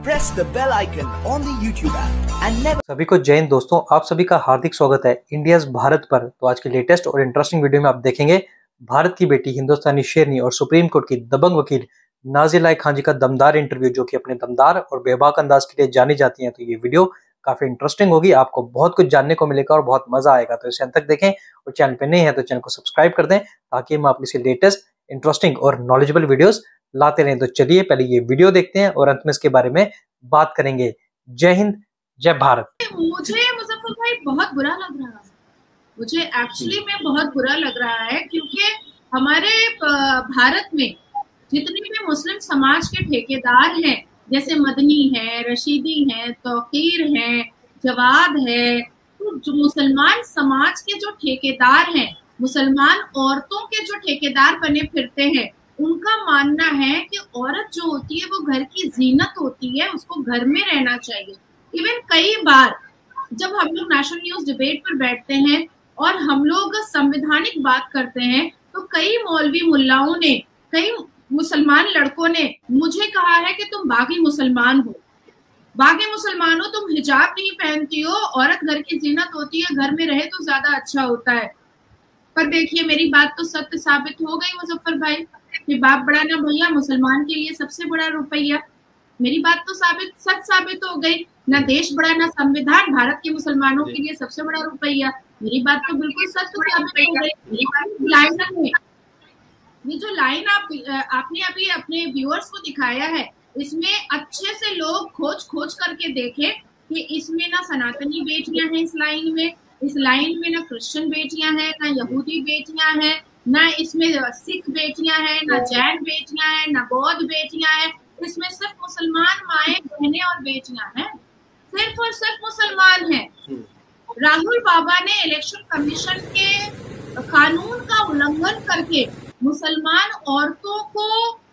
press the bell icon on the YouTube app and never। सभी को जय हिंद दोस्तों, आप सभी का हार्दिक स्वागत है इंडियाज भारत पर। तो आज के लेटेस्ट और इंटरेस्टिंग वीडियो में आप देखेंगे भारत की बेटी, हिंदुस्तानी शेरनी और सुप्रीम कोर्ट की दबंग वकील नाज़िला खान जी का दमदार इंटरव्यू, जो कि अपने दमदार और बेबाक अंदाज के लिए जानी जाती हैं। तो ये वीडियो काफी इंटरेस्टिंग होगी, आपको बहुत कुछ जानने को मिलेगा और बहुत मजा आएगा। तो इसे अंत तक देखें और चैनल पे नए हैं तो चैनल को सब्सक्राइब कर दें, ताकि हम आपके लेटेस्ट इंटरेस्टिंग और नॉलेजेबल वीडियोस लाते रहें। तो चलिए पहले ये वीडियो देखते हैं और अंत में इसके बारे में बात करेंगे। जय हिंद, जय भारत। मुझे मुजफ्फर भाई बहुत बुरा लग रहा है, मुझे एक्चुअली में बहुत बुरा लग रहा है, क्योंकि हमारे भारत में जितने भी मुस्लिम समाज के ठेकेदार हैं, जैसे मदनी है, रशीदी है, तौकीर है, जवाद है, तो जो मुसलमान समाज के जो ठेकेदार हैं, मुसलमान औरतों के जो ठेकेदार बने फिरते हैं, उनका मानना है कि औरत जो होती है वो घर की जीनत होती है, उसको घर में रहना चाहिए। इवन कई बार जब हम लोग नेशनल न्यूज डिबेट पर बैठते हैं और हम लोग संवैधानिक बात करते हैं, तो कई मौलवी मुल्लाओं ने, कई मुसलमान लड़कों ने मुझे कहा है कि तुम बागी मुसलमान हो, बागी मुसलमान हो, तुम हिजाब नहीं पहनती हो, औरत घर की जीनत होती है, घर में रहे तो ज्यादा अच्छा होता है। पर देखिए, मेरी बात तो सत्य साबित हो गई मुजफ्फर भाई कि बाप बड़ा ना भैया, मुसलमान के लिए सबसे बड़ा रुपया। मेरी बात तो सच साबित हो गई, ना देश बड़ा ना संविधान, भारत के मुसलमानों के लिए सबसे बड़ा रुपया। मेरी बात तो बिल्कुल सत्य साबित हो गई। ये जो लाइन आपने अभी अपने व्यूअर्स को दिखाया है, इसमें अच्छे से लोग खोज करके देखें कि इसमें ना सनातनी बेटियां हैं, इस लाइन में ना क्रिश्चियन बेटियां हैं, ना यहूदी बेटियां हैं, ना इसमें सिख बेटियां हैं, ना जैन बेटियां हैं, ना बौद्ध बेटियां हैं। इसमें सिर्फ मुसलमान माएँ, बहनें और बेटियां हैं, सिर्फ और सिर्फ मुसलमान हैं। राहुल बाबा ने इलेक्शन कमीशन के कानून का उल्लंघन करके मुसलमान औरतों को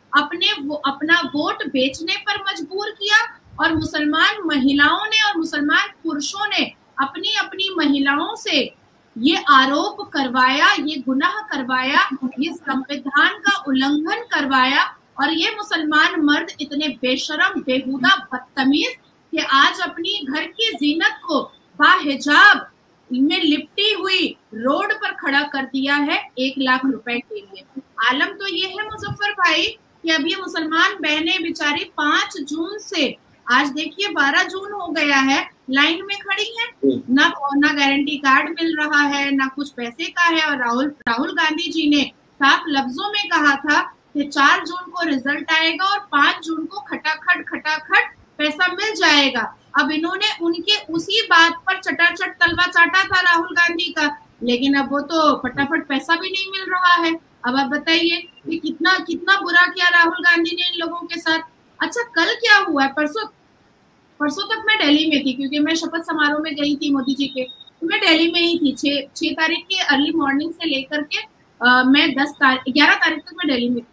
अपना वोट बेचने पर मजबूर किया, और मुसलमान महिलाओं ने और मुसलमान पुरुषों ने अपनी अपनी महिलाओं से ये आरोप करवाया, ये गुनाह करवाया, ये संविधान का उल्लंघन करवाया। और ये मुसलमान मर्द इतने बेशरम, बेहुदा, बदतमीज कि आज अपनी घर की जीनत को बाहिजाब में लिपटी हुई रोड पर खड़ा कर दिया है 1 लाख रुपए के लिए। आलम तो ये है मुजफ्फर भाई कि अब ये मुसलमान बहनें बेचारी 5 जून से आज देखिए 12 जून हो गया है, लाइन में खड़ी है, ना गारंटी कार्ड मिल रहा है, ना कुछ पैसे का है। और राहुल गांधी जी ने साफ लफ्जों में कहा था कि 4 जून को रिजल्ट आएगा और 5 जून को खटाखट पैसा मिल जाएगा। अब इन्होंने उनके उसी बात पर चटाचट तलवा चाटा था राहुल गांधी का, लेकिन अब वो तो फटाफट पैसा भी नहीं मिल रहा है। अब आप बताइए कि कितना बुरा किया राहुल गांधी ने इन लोगों के साथ। अच्छा, कल क्या हुआ है? परसों तक मैं दिल्ली में थी, क्योंकि मैं शपथ समारोह में गई थी मोदी जी के, तो मैं दिल्ली में ही थी। 6 तारीख के अर्ली मॉर्निंग से लेकर के मैं 11 तारीख तक मैं दिल्ली में थी।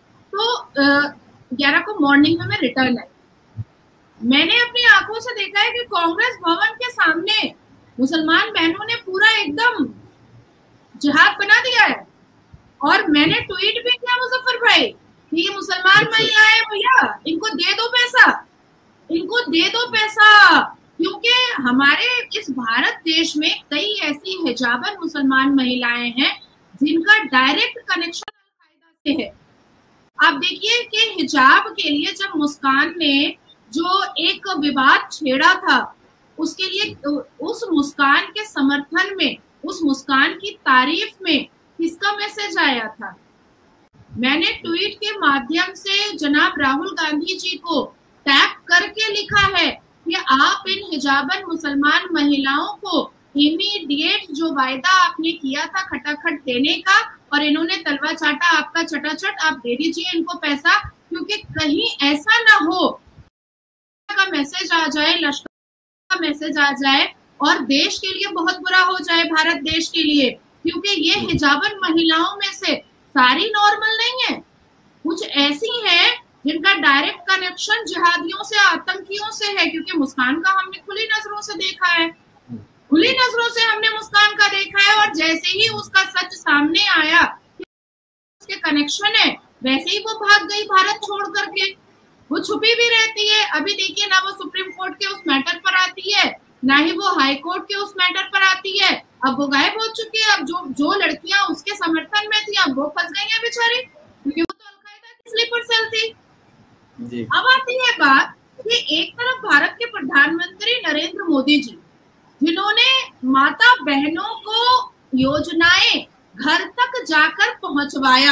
तो 11 को मॉर्निंग में मैं रिटर्न आई। मैंने अपनी आंखों से देखा है कि कांग्रेस भवन के सामने मुसलमान बहनों ने पूरा एकदम जिहाद बना दिया है। और मैंने ट्वीट भी किया मुजफ्फर भाई कि ये मुसलमान महिलाएं, भैया इनको दे दो पैसा, इनको दे दो पैसा, क्योंकि हमारे इस भारत देश में कई ऐसी हिजाबन मुसलमान महिलाएं हैं जिनका डायरेक्ट कनेक्शन अल-कायदा से है। आप देखिए कि हिजाब के लिए जब मुस्कान ने जो एक विवाद छेड़ा था, उसके लिए उस मुस्कान के समर्थन में, उस मुस्कान की तारीफ में किसका मैसेज आया था? मैंने ट्वीट के माध्यम से जनाब राहुल गांधी जी को टैग करके लिखा है कि आप इन हिजाबन मुसलमान महिलाओं को इमीडिएट जो वायदा आपने किया था खटाखट देने का, और इन्होंने तलवा चाटा आपका चटाचट, आप दे दीजिए इनको पैसा, क्योंकि कहीं ऐसा ना हो का मैसेज आ जाए, लश्कर का मैसेज आ जाए और देश के लिए बहुत बुरा हो जाए, भारत देश के लिए। क्योंकि ये हिजाबन महिलाओं में से सारी नॉर्मल नहीं है, कुछ ऐसी हैं जिनका डायरेक्ट कनेक्शन जिहादियों से, आतंकियों से है। क्योंकि मुस्कान का हमने खुली नजरों से देखा है, खुली नजरों से हमने मुस्कान का देखा है, और जैसे ही उसका सच सामने आया उसके कनेक्शन है, वैसे ही वो भाग गई भारत छोड़ करके। वो छुपी भी रहती है। अभी देखिए ना, वो सुप्रीम कोर्ट के उस मैटर पर आती है, ना ही वो हाई कोर्ट के उस मैटर पर आती है। अब वो गायब हो चुकी है। अब जो लड़कियां उसके समर्थन में थी, अब वो फंस गई है बेचारी, क्योंकि वो तो अलकायदा की स्लीपर सेल थी जी। अब आती है बात कि एक तरफ भारत के प्रधानमंत्री नरेंद्र मोदी जी, जिन्होंने माता बहनों को योजनाएं घर तक जाकर पहुंचवाया,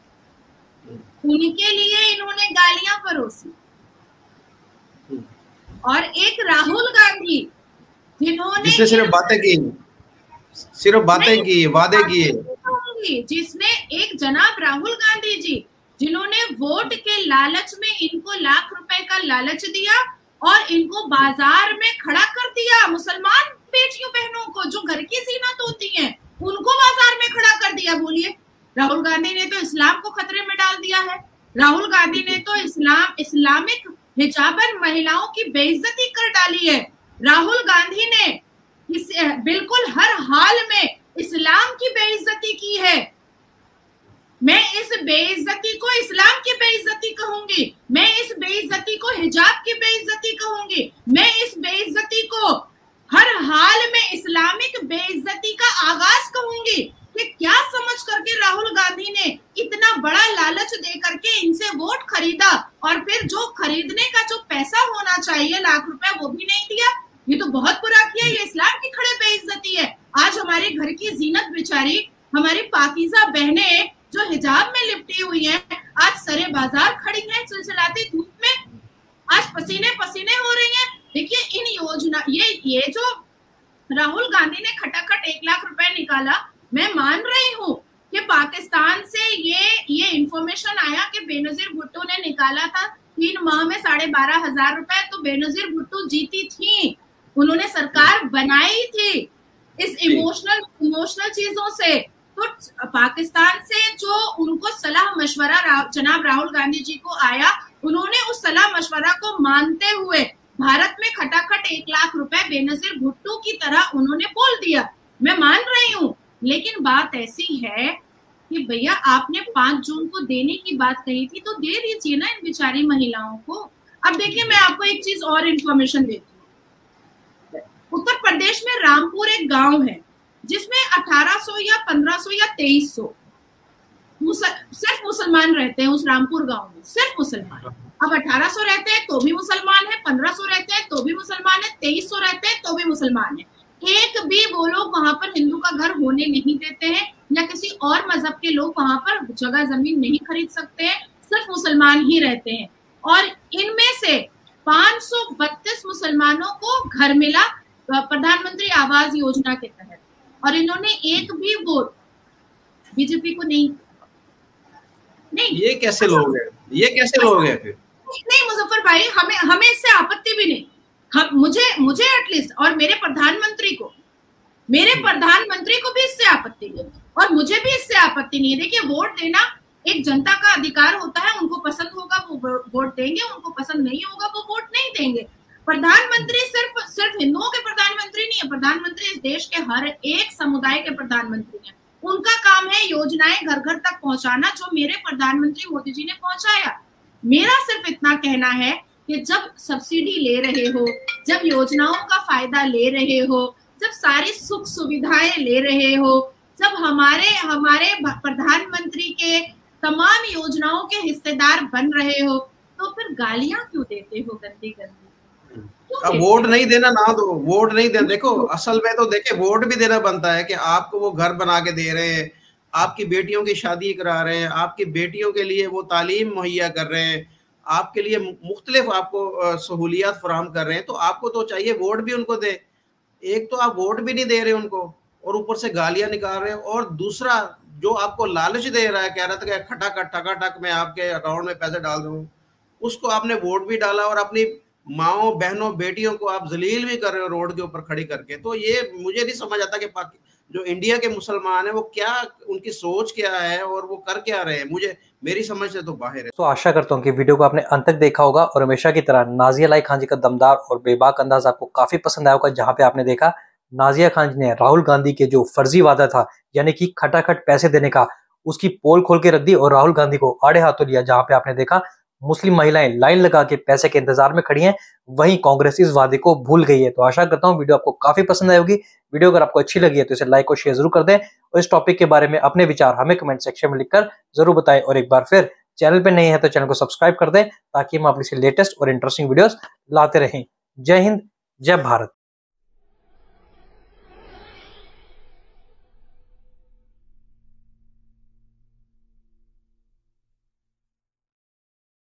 उनके लिए इन्होंने गालियां परोसी। और एक राहुल गांधी, जिन्होंने सिर्फ बातें की, वादे किए, जिसने एक जनाब राहुल गांधी जी, जिन्होंने वोट के लालच में इनको लाख रुपए का लालच दिया और इनको बाजार में खड़ा कर दिया। मुसलमान बेटियों बहनों को, जो घर की जीनत होती हैं, उनको बाजार में खड़ा कर दिया। बोलिए, राहुल गांधी ने तो इस्लाम को खतरे में डाल दिया है। राहुल गांधी ने तो इस्लामिक हिजाबन महिलाओं की बेइज्जती कर डाली है। राहुल गांधी ने बिल्कुल हर हाल में इस्लाम की बेइज्जती की है। मैं इस बेइज्जती को इस्लाम की बेइज्जती कहूंगी, मैं इस बेइज्जती को हिजाब की बेइज्जती कहूंगी, मैं इस बेइज्जती को हर हाल में इस्लामिक बेइज्जती का आगाज कहूंगी। कि क्या समझ करके राहुल गांधी ने इतना बड़ा लालच दे करके इनसे वोट खरीदा, और फिर जो खरीदने का जो पैसा होना चाहिए लाख रुपए, वो भी नहीं दिया। ये तो बहुत बुरा किया। ये इस्लाम की खड़े बेइज्जती है। आज हमारे घर की जीनत बेचारी, हमारी पाकीज़ा बहनें जो हिजाब में लिपटी हुई हैं, आज सरे बाजार खड़ी हैं चिलचिलाती धूप में, आज पसीने पसीने हो रही हैं। देखिए, इन योजना ये जो राहुल गांधी ने खटाखट 1 लाख रुपए निकाला, मैं मान रही हूँ कि पाकिस्तान से ये इंफॉर्मेशन आया कि बेनजीर भुट्टो ने निकाला था 3 माह में 12,500 रुपए, तो बेनजीर भुट्टो जीती थी, उन्होंने सरकार बनाई थी इस इमोशनल चीजों से। तो पाकिस्तान से जो उनको सलाह मशवरा जनाब राहुल गांधी जी को आया, उन्होंने उस सलाह मशवरा को मानते हुए भारत में खटाखट 1 लाख रुपए बेनजीर भुट्टो की तरह उन्होंने बोल दिया। मैं मान रही हूँ, लेकिन बात ऐसी है कि भैया आपने 5 जून को देने की बात कही थी, तो दे दीजिए ना इन बेचारी महिलाओं को। अब देखिए, मैं आपको एक चीज और इंफॉर्मेशन देती हूँ। उत्तर प्रदेश में रामपुर एक गांव है जिसमें 1800 या 1500 या 2300 सिर्फ मुसलमान रहते हैं। उस रामपुर गांव में सिर्फ मुसलमान। अब 1800 रहते हैं तो भी मुसलमान है, 1500 रहते हैं तो भी मुसलमान है, 2300 रहते हैं तो भी मुसलमान है। एक भी वो लोग वहां पर हिंदू का घर होने नहीं देते हैं, या किसी और मजहब के लोग वहां पर जगह जमीन नहीं खरीद सकते हैं, सिर्फ मुसलमान ही रहते हैं। और इनमें से 532 मुसलमानों को घर मिला प्रधानमंत्री आवास योजना के तहत, और इन्होंने एक भी वोट बीजेपी को नहीं। ये कैसे लोग हैं? ये कैसे लोग हैं फिर? नहीं मुजफ्फर भाई, हमें इससे आपत्ति भी नहीं। मुझे एटलीस्ट, और मेरे प्रधानमंत्री को भी इससे आपत्ति नहीं, और मुझे भी इससे आपत्ति नहीं है। देखिए, वोट देना एक जनता का अधिकार होता है, उनको पसंद होगा वो वोट देंगे, उनको पसंद नहीं होगा वो वोट नहीं देंगे। प्रधानमंत्री सिर्फ हिंदुओं के प्रधानमंत्री नहीं है, प्रधानमंत्री इस देश के हर एक समुदाय के प्रधानमंत्री हैं। उनका काम है योजनाएं घर घर तक पहुंचाना, जो मेरे प्रधानमंत्री मोदी जी ने पहुंचाया। मेरा सिर्फ इतना कहना है कि जब सब्सिडी ले रहे हो, जब योजनाओं का फायदा ले रहे हो, जब सारी सुख सुविधाएं ले रहे हो, जब हमारे प्रधानमंत्री के तमाम योजनाओं के हिस्सेदार बन रहे हो, तो फिर गालियां क्यों देते हो गंदी गंदी? अब वोट नहीं देना ना दो, वोट नहीं देना। देखो, असल में तो देखे वोट भी देना बनता है कि आपको वो घर बना के दे रहे हैं, आपकी बेटियों की शादी करा रहे हैं, आपकी बेटियों के लिए वो तालीम मुहैया कर रहे हैं, आपके लिए मुख्तलिफ आपको सहूलियात फराहम कर रहे हैं, तो आपको तो चाहिए वोट भी उनको दे। एक तो आप वोट भी नहीं दे रहे उनको, और ऊपर से गालियां निकाल रहे हैं, और दूसरा जो आपको लालच दे रहा है, कह रहा था कि खटाखट ठकाठक मैं आपके अकाउंट में पैसे डाल दूं, उसको आपने वोट भी डाला, और अपनी माओ बहनों बेटियों को आप जलील भी कर रहे हो रोड के ऊपर खड़ी करके। तो ये मुझे नहीं समझ आता कि जो इंडिया के मुसलमान है वो क्या, उनकी सोच क्या है और वो कर क्या रहे हैं, मेरी समझ से तो बाहर है। तो आशा करता हूँ कि वीडियो को आपने अंत तक देखा होगा, और हमेशा की तरह नाजिया लाई खान जी का दमदार और बेबाक अंदाज आपको काफी पसंद आया होगा, जहां पे आपने देखा नाजिया खान जी ने राहुल गांधी के जो फर्जी वादा था, यानी कि खटाखट पैसे देने का, उसकी पोल खोल के रख दी और राहुल गांधी को आड़े हाथों लिया। जहां पे आपने देखा मुस्लिम महिलाएं लाइन लगा के पैसे के इंतजार में खड़ी हैं, वहीं कांग्रेस इस वादे को भूल गई है। तो आशा करता हूं वीडियो आपको काफी पसंद आई होगी। वीडियो अगर आपको अच्छी लगी है तो इसे लाइक और शेयर जरूर कर दें और इस टॉपिक के बारे में अपने विचार हमें कमेंट सेक्शन में लिखकर जरूर बताएं। और एक बार फिर चैनल पे नए हैं तो चैनल को सब्सक्राइब कर दें ताकि हम आपके लेटेस्ट और इंटरेस्टिंग वीडियोस लाते रहें। जय हिंद, जय भारत।